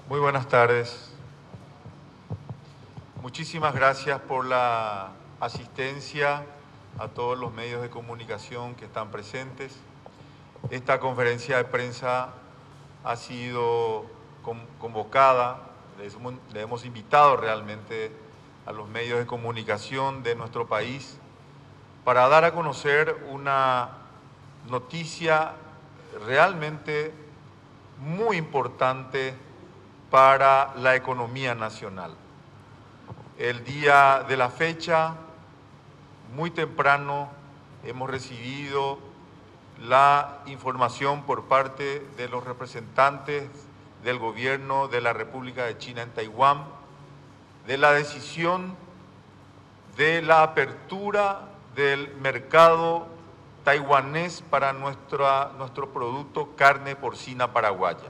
Muy buenas tardes. Muchísimas gracias por la asistencia a todos los medios de comunicación que están presentes. Esta conferencia de prensa ha sido convocada, le hemos invitado realmente a los medios de comunicación de nuestro país para dar a conocer una noticia realmente muy importante para la economía nacional. El día de la fecha, muy temprano, hemos recibido la información por parte de los representantes del gobierno de la República de China en Taiwán de la decisión de la apertura del mercado taiwanés para nuestro producto carne porcina paraguaya.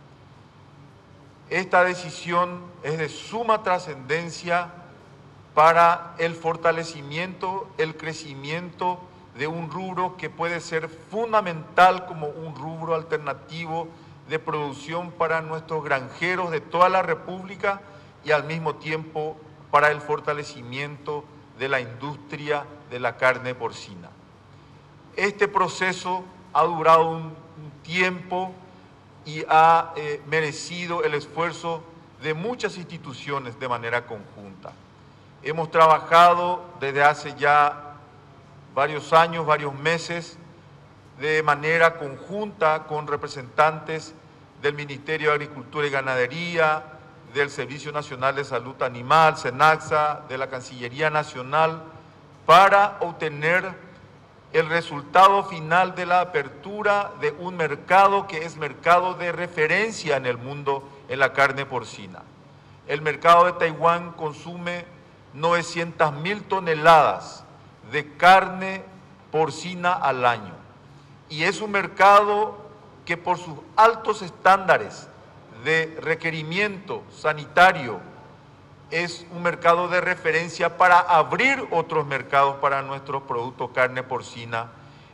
Esta decisión es de suma trascendencia para el fortalecimiento, el crecimiento de un rubro que puede ser fundamental como un rubro alternativo de producción para nuestros granjeros de toda la República y al mismo tiempo para el fortalecimiento de la industria de la carne porcina. Este proceso ha durado un tiempo y ha merecido el esfuerzo de muchas instituciones de manera conjunta. Hemos trabajado desde hace ya varios años, varios meses, de manera conjunta con representantes del Ministerio de Agricultura y Ganadería, del Servicio Nacional de Salud Animal, SENASA, de la Cancillería Nacional, para obtener el resultado final de la apertura de un mercado que es mercado de referencia en el mundo en la carne porcina. El mercado de Taiwán consume 900.000 toneladas de carne porcina al año y es un mercado que por sus altos estándares de requerimiento sanitario es un mercado de referencia para abrir otros mercados para nuestros productos carne porcina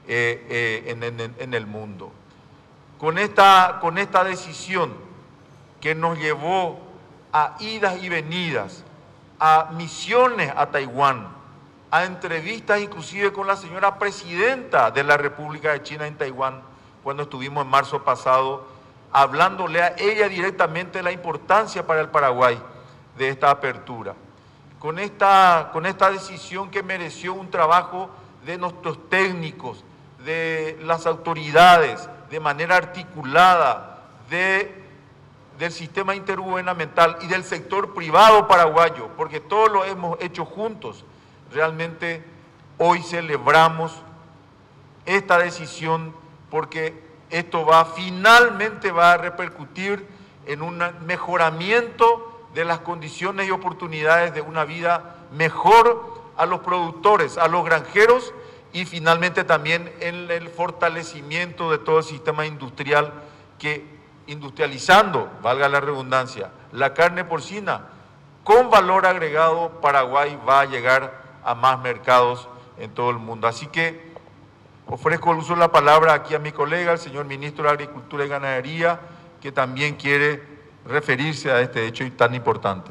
en el mundo. Con esta decisión que nos llevó a idas y venidas, a misiones a Taiwán, a entrevistas inclusive con la señora presidenta de la República de China en Taiwán, cuando estuvimos en marzo pasado, hablándole a ella directamente de la importancia para el Paraguay de esta apertura. Con esta decisión que mereció un trabajo de nuestros técnicos, de las autoridades, de manera articulada, del sistema intergubernamental y del sector privado paraguayo, porque todos lo hemos hecho juntos. Realmente hoy celebramos esta decisión porque esto finalmente va a repercutir en un mejoramiento de las condiciones y oportunidades de una vida mejor a los productores, a los granjeros y finalmente también en el fortalecimiento de todo el sistema industrial que, industrializando, valga la redundancia, la carne porcina, con valor agregado, Paraguay va a llegar a más mercados en todo el mundo. Así que ofrezco el uso de la palabra aquí a mi colega, el señor Ministro de Agricultura y Ganadería, que también quiere referirse a este hecho tan importante.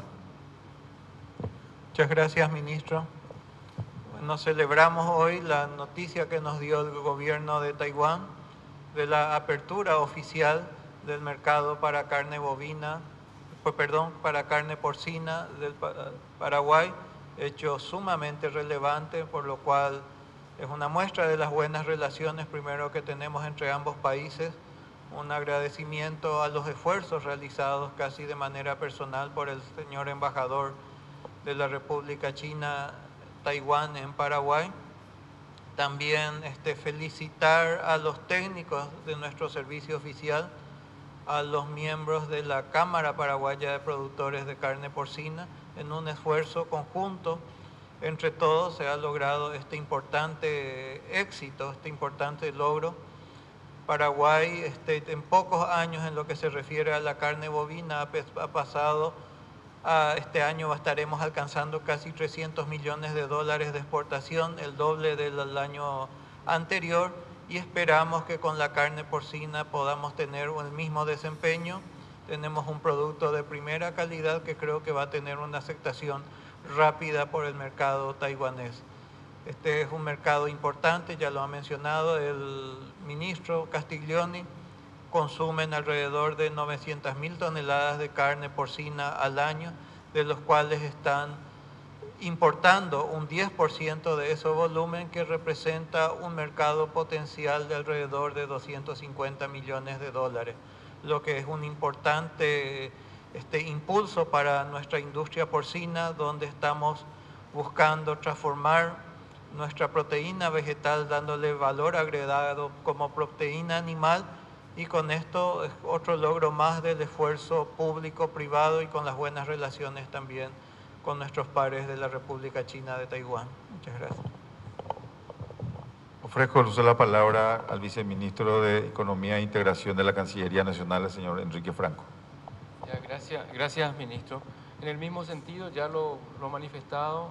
Muchas gracias, ministro. Bueno, celebramos hoy la noticia que nos dio el gobierno de Taiwán de la apertura oficial del mercado para carne bovina, para carne porcina del Paraguay, hecho sumamente relevante, por lo cual es una muestra de las buenas relaciones primero que tenemos entre ambos países, un agradecimiento a los esfuerzos realizados casi de manera personal por el señor embajador de la República China, Taiwán en Paraguay. También felicitar a los técnicos de nuestro servicio oficial, a los miembros de la Cámara Paraguaya de Productores de Carne Porcina. En un esfuerzo conjunto entre todos se ha logrado este importante éxito, este importante logro. Paraguay en pocos años en lo que se refiere a la carne bovina ha pasado este año estaremos alcanzando casi 300 millones de dólares de exportación, el doble del año anterior, y esperamos que con la carne porcina podamos tener el mismo desempeño tenemos un producto de primera calidad que creo que va a tener una aceptación rápida por el mercado taiwanés. Este es un mercado importante, ya lo ha mencionado el ministro Castiglioni. Consumen alrededor de 900.000 toneladas de carne porcina al año, de los cuales están importando un 10% de ese volumen, que representa un mercado potencial de alrededor de 250 millones de dólares, lo que es un importante impulso para nuestra industria porcina, donde estamos buscando transformar nuestra proteína vegetal, dándole valor agregado como proteína animal, y con esto es otro logro más del esfuerzo público-privado y con las buenas relaciones también con nuestros pares de la República China de Taiwán. Muchas gracias. Ofrezco el uso de la palabra al viceministro de Economía e Integración de la Cancillería Nacional, el señor Enrique Franco. Ya, gracias, ministro. En el mismo sentido, ya lo manifestado,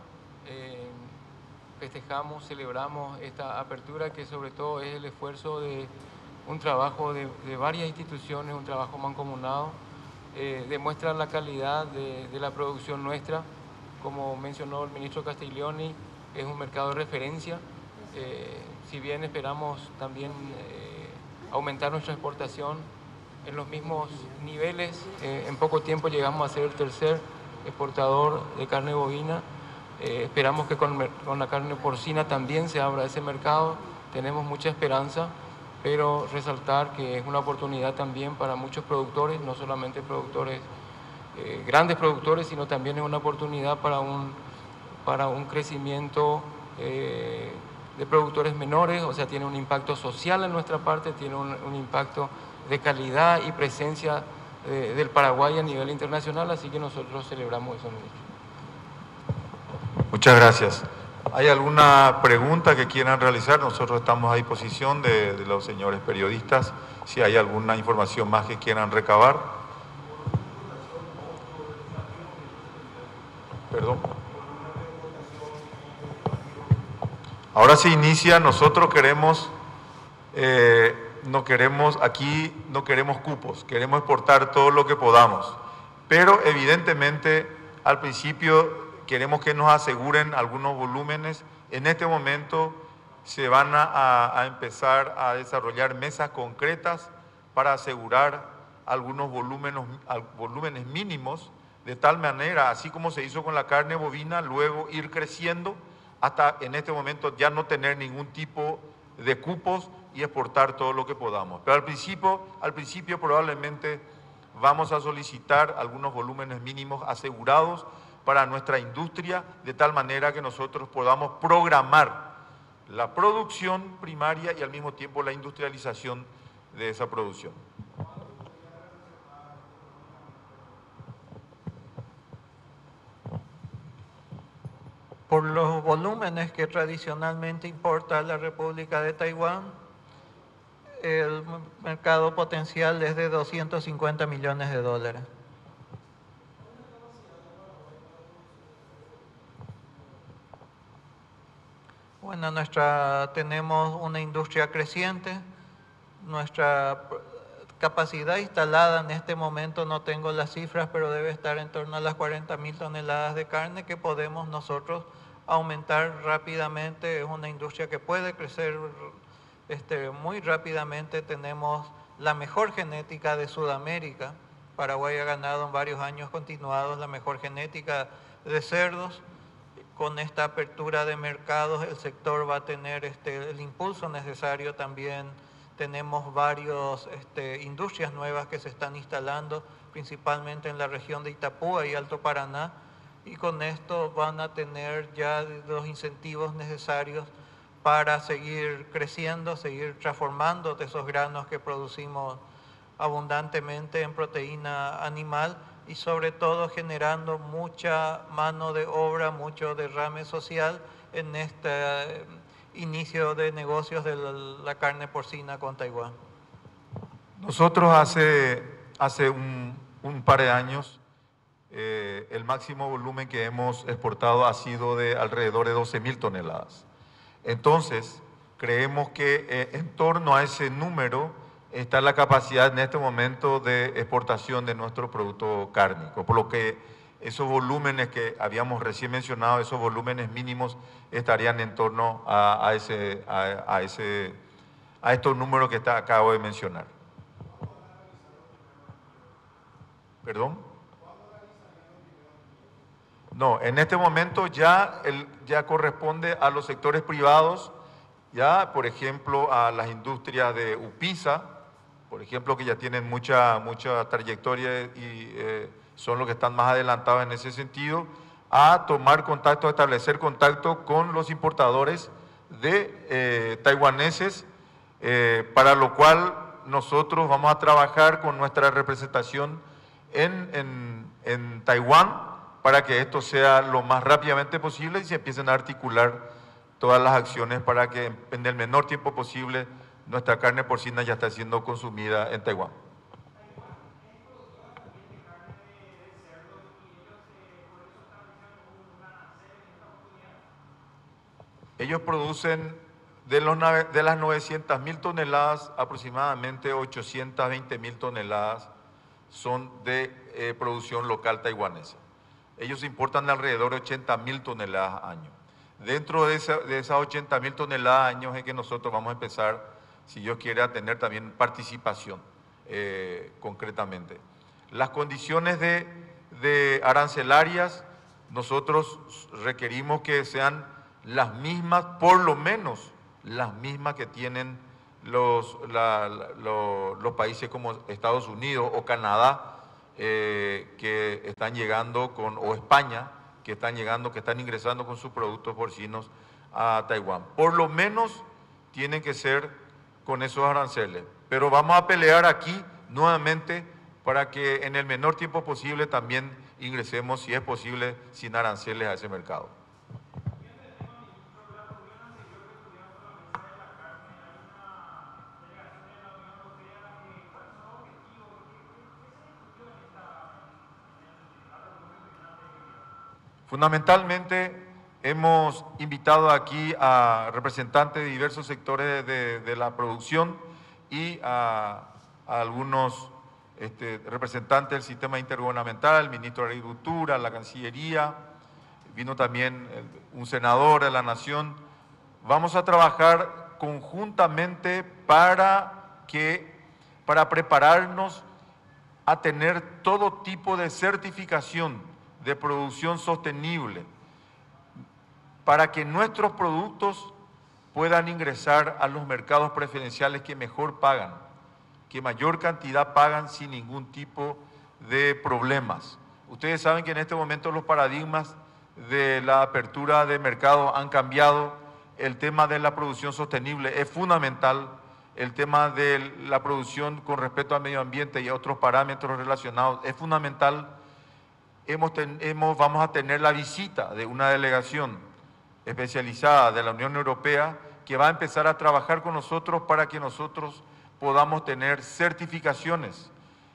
festejamos, celebramos esta apertura, que sobre todo es el esfuerzo de un trabajo de varias instituciones, un trabajo mancomunado, demuestra la calidad de la producción nuestra. Como mencionó el ministro Castiglioni, es un mercado de referencia. Si bien esperamos también aumentar nuestra exportación en los mismos niveles, en poco tiempo llegamos a ser el tercer exportador de carne bovina. Esperamos que con la carne porcina también se abra ese mercado. Tenemos mucha esperanza, pero resaltar que es una oportunidad también para muchos productores, no solamente productores, grandes productores, sino también es una oportunidad para un crecimiento de productores menores. O sea, tiene un impacto social en nuestra parte, tiene un impacto de calidad y presencia del Paraguay a nivel internacional, así que nosotros celebramos eso, ministro. Muchas gracias. ¿Hay alguna pregunta que quieran realizar? Nosotros estamos a disposición de los señores periodistas, si hay alguna información más que quieran recabar. Perdón. Ahora se inicia, nosotros queremos, no queremos cupos, queremos exportar todo lo que podamos, pero evidentemente al principio queremos que nos aseguren algunos volúmenes. En este momento se van a empezar a desarrollar mesas concretas para asegurar algunos volúmenes mínimos, de tal manera, así como se hizo con la carne bovina, luego ir creciendo hasta en este momento ya no tener ningún tipo de cupos y exportar todo lo que podamos. Pero al principio probablemente vamos a solicitar algunos volúmenes mínimos asegurados para nuestra industria, de tal manera que nosotros podamos programar la producción primaria y al mismo tiempo la industrialización de esa producción. Por los volúmenes que tradicionalmente importa la República de Taiwán, el mercado potencial es de 250 millones de dólares. Bueno, tenemos una industria creciente, nuestra capacidad instalada en este momento, no tengo las cifras, pero debe estar en torno a las 40.000 toneladas de carne que podemos nosotros aumentar rápidamente. Es una industria que puede crecer muy rápidamente. Tenemos la mejor genética de Sudamérica. Paraguay ha ganado en varios años continuados la mejor genética de cerdos. Con esta apertura de mercados el sector va a tener el impulso necesario también. Tenemos varias industrias nuevas que se están instalando, principalmente en la región de Itapúa y Alto Paraná, y con esto van a tener ya los incentivos necesarios para seguir creciendo, seguir transformando de esos granos que producimos abundantemente en proteína animal, y sobre todo generando mucha mano de obra, mucho derrame social en este inicio de negocios de la carne porcina con Taiwán. Nosotros hace un par de años, el máximo volumen que hemos exportado ha sido de alrededor de 12.000 toneladas. Entonces, creemos que en torno a ese número está la capacidad en este momento de exportación de nuestro producto cárnico, por lo que esos volúmenes que habíamos recién mencionado, esos volúmenes mínimos estarían en torno a estos números que acabo de mencionar. ¿Perdón? No, en este momento ya corresponde a los sectores privados, ya por ejemplo a las industrias de UPISA, por ejemplo, que ya tienen mucha trayectoria y son los que están más adelantados en ese sentido, a tomar contacto, a establecer contacto con los importadores de taiwaneses, para lo cual nosotros vamos a trabajar con nuestra representación en Taiwán para que esto sea lo más rápidamente posible y se empiecen a articular todas las acciones para que en el menor tiempo posible nuestra carne porcina ya está siendo consumida en Taiwán. Ellos producen de las 900.000 toneladas, aproximadamente 820.000 toneladas son de producción local taiwanesa. Ellos importan alrededor de 80.000 toneladas año. Dentro de esas 80.000 toneladas años es que nosotros vamos a empezar, si Dios quiere, a tener también participación concretamente. Las condiciones de arancelarias, nosotros requerimos que sean las mismas, por lo menos las mismas que tienen los países como Estados Unidos o Canadá, que están llegando o España, que están ingresando con sus productos porcinos a Taiwán. Por lo menos tienen que ser con esos aranceles. Pero vamos a pelear aquí nuevamente para que en el menor tiempo posible también ingresemos, si es posible, sin aranceles a ese mercado. Fundamentalmente hemos invitado aquí a representantes de diversos sectores de la producción y a algunos representantes del sistema intergubernamental, el ministro de Agricultura, la Cancillería, vino también un senador de la Nación. Vamos a trabajar conjuntamente para prepararnos a tener todo tipo de certificación de producción sostenible, para que nuestros productos puedan ingresar a los mercados preferenciales que mejor pagan, que mayor cantidad pagan sin ningún tipo de problemas. Ustedes saben que en este momento los paradigmas de la apertura de mercado han cambiado. El tema de la producción sostenible es fundamental, el tema de la producción con respecto al medio ambiente y a otros parámetros relacionados es fundamental. Vamos a tener la visita de una delegación especializada de la Unión Europea que va a empezar a trabajar con nosotros para que nosotros podamos tener certificaciones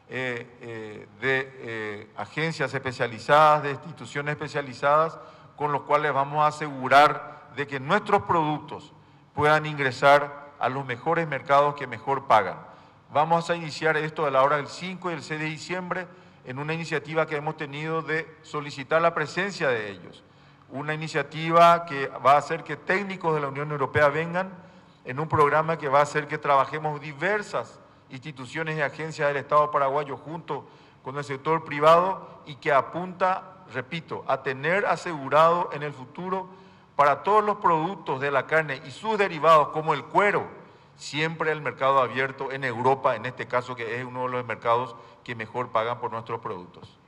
de agencias especializadas, de instituciones especializadas, con los cuales vamos a asegurar de que nuestros productos puedan ingresar a los mejores mercados que mejor pagan. Vamos a iniciar esto a la hora del 5 y el 6 de diciembre, en una iniciativa que hemos tenido de solicitar la presencia de ellos. Una iniciativa que va a hacer que técnicos de la Unión Europea vengan en un programa que va a hacer que trabajemos diversas instituciones y agencias del Estado paraguayo junto con el sector privado y que apunta, repito, a tener asegurado en el futuro para todos los productos de la carne y sus derivados como el cuero, siempre el mercado abierto en Europa, en este caso que es uno de los mercados que mejor pagan por nuestros productos.